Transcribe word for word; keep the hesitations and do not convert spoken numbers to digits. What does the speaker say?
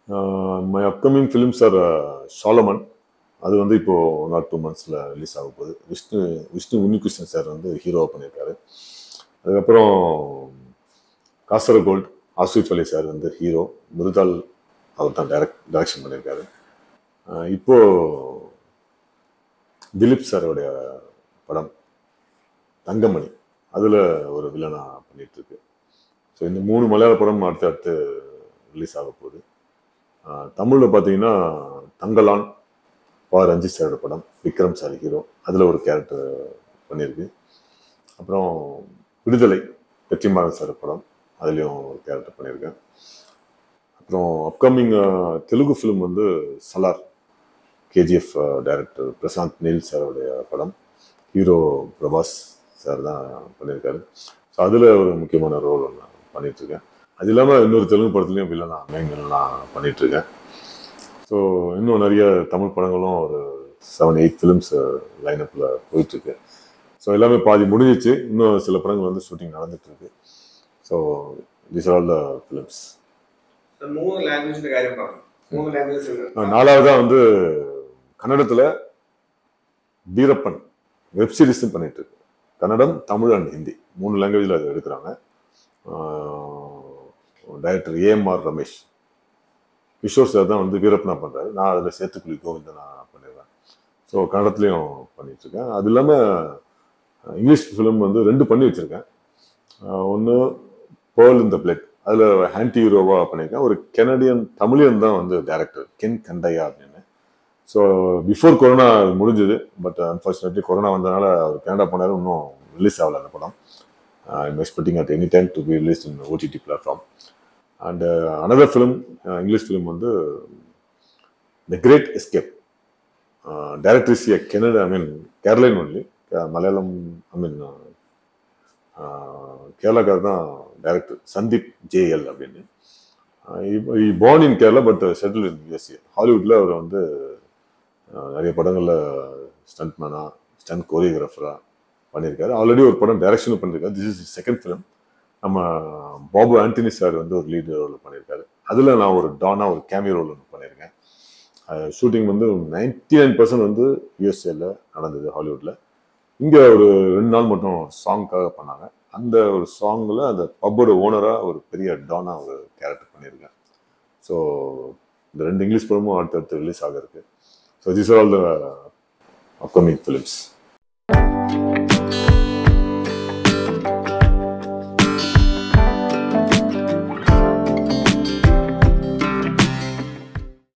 Uh, my upcoming films are uh, Solomon. அது வந்து இப்போ ஒன் ஆர் டூ மந்த்ஸில் ரிலீஸ் ஆக போகுது. விஷ்ணு விஷ்ணு உன்னிகிருஷ்ணன் சார் வந்து ஹீரோவாக பண்ணியிருக்காரு. அதுக்கப்புறம் காசர்கோல்டு ஆசிஃப் அலி சார் வந்து ஹீரோ, மிருதால் அவர் தான் டைரக்ட் டைரக்ஷன் பண்ணியிருக்காரு. இப்போ திலீப் சாரோடைய படம் தங்கமணி, அதில் ஒரு வில்லனா பண்ணிட்டு இருக்கு. ஸோ இந்த மூணு மலையாள படம் அடுத்து அடுத்து ரிலீஸ் ஆக போகுது. தமிழில் பார்த்தீங்கன்னா தங்கலான் பா ரஞ்சித் சாரோட படம், விக்ரம் சார் ஹீரோ, அதில் ஒரு கேரக்டர் பண்ணியிருக்கு. அப்புறம் விடுதலை வெற்றிமாறன் சார் படம், அதுலேயும் ஒரு கேரக்டர் பண்ணியிருக்கேன். அப்புறம் அப்கமிங் தெலுங்கு ஃபிலிம் வந்து சலார், கேஜிஎஃப் டைரக்டர் பிரசாந்த் நீல் சாரோடைய படம், ஹீரோ பிரபாஸ் சார் தான் பண்ணியிருக்காரு. ஸோ அதில் ஒரு முக்கியமான ரோல் ஒன்று பண்ணிகிட்ருக்கேன். அது இல்லாமல் இன்னொரு தெலுங்கு படத்துலையும் வில்லனா மெயின் வில்லனா பண்ணிகிட்ருக்கேன். ஸோ இன்னும் நிறைய தமிழ் படங்களும் ஒரு செவன் எயிட் ஃபிலிம்ஸ் லைனப்பில் போயிட்டுருக்கு. ஸோ எல்லாமே பாதி முடிஞ்சிச்சு, இன்னும் சில படங்கள் வந்து ஷூட்டிங் நடந்துட்டு இருக்கு. So this are all the films. நாலாவதாக வந்து கன்னடத்தில் வீரப்பன் வெப் சீரிஸும் பண்ணிட்டு இருக்கு. கன்னடம், தமிழ் அண்ட் ஹிந்தி மூணு லாங்குவேஜில் அது எடுக்கிறாங்க. Director AMR Ramesh, Kishore sir தான் வந்து வீரப்பனா பண்ணுறாரு. நான் அதில் சேத்துக்குழி கோவிந்தனா பண்ணிடுறேன். ஸோ கன்னடத்துலேயும் பண்ணிகிட்ருக்கேன். அது இல்லாமல் இங்கிலீஷ் ஃபிலிம் வந்து ரெண்டு பண்ணி வச்சுருக்கேன். ஒன்று பேர்ல் இன் த பிளட், அதில் ஹான்டி ஹீரோவாக பண்ணியிருக்கேன். ஒரு கெனடியன் தமிழியன் தான் வந்து டைரக்டர், கென் கண்டையா அப்படின்னு. ஸோ பிஃபோர் கொரோனா முடிஞ்சுது, பட் அன்ஃபார்ச்சுனேட்லி கொரோனா வந்ததுனால அவர் கனடா போனார், இன்னும் ரிலீஸ் ஆகலை அந்த படம். I'm expecting at any time to be release in OTT platform. And another film, English film வந்து the great escape. Director is a Canada, I mean Keralan only, Malayalam, I mean கேரளாக்கார் தான் டைரக்டர், சந்தீப் ஜேஎல் அப்படின்னு. Born in Kerala but settle in USA. ஹாலிவுட்டில் அவர் வந்து நிறைய படங்களில் stunt மேனா, stunt கோரியோகிராஃபராக பண்ணியிருக்காரு. ஆல்ரெடி ஒரு படம் டைரக்ஷனும் பண்ணியிருக்காரு. This is second film. நம்ம பாபு ஆண்டனி சார் வந்து ஒரு லீட் ரோல் பண்ணியிருக்காரு. அதில் நான் ஒரு டானா ஒரு கேமியோ ரோல் ஒன்று பண்ணியிருக்கேன். ஷூட்டிங் வந்து நைன்டி நைன் பர்சன்ட் வந்து யூஎஸ்ஏல நடந்தது, ஹாலிவுட்டில். இங்கே ஒரு ரெண்டு நாள் மட்டும் சாங்க்காக பண்ணாங்க. அந்த ஒரு சாங்கில் அந்த பப்போட ஓனராக ஒரு பெரிய டானா ஒரு கேரக்டர் பண்ணியிருக்கேன். ஸோ இந்த ரெண்டு இங்கிலீஷ் படமும் அடுத்தடுத்து ரிலீஸ் ஆக இருக்கு. So this are all the upcoming films.